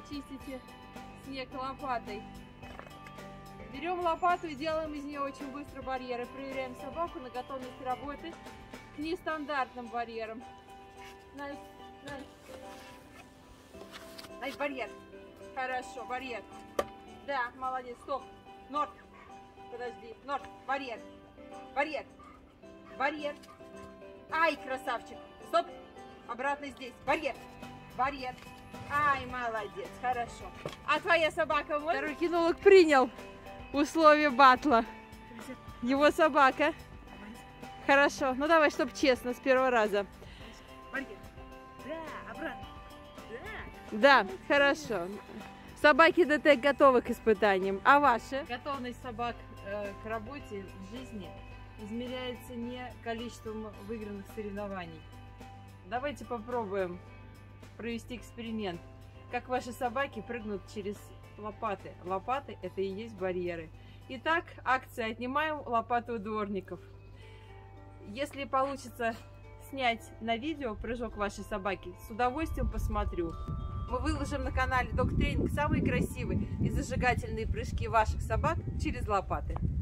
чистите снег лопатой. Берем лопату и делаем из нее очень быстро барьеры. Проверяем собаку на готовность работы к нестандартным барьерам. Найс. Ай, барьер. Хорошо, барьер. Да, молодец. Стоп. Норт. Подожди. Норт. Барьер. Барьер. Барьер. Ай, красавчик. Стоп. Обратно здесь. Барьер. Барьер. Ай, молодец. Хорошо. А твоя собака может? Второй кинолог принял условия батла. Его собака. Хорошо. Ну давай, чтоб честно, с первого раза. Барьер. Да, обратно. Да, хорошо. Собаки ДТ готовы к испытаниям. А ваши? Готовность собак к работе в жизни измеряется не количеством выигранных соревнований. Давайте попробуем провести эксперимент. Как ваши собаки прыгнут через лопаты. Лопаты — это и есть барьеры. Итак, акция «Отнимаем лопаты у дворников». Если получится снять на видео прыжок вашей собаки, с удовольствием посмотрю. Мы выложим на канале Dog Training самые красивые и зажигательные прыжки ваших собак через лопаты.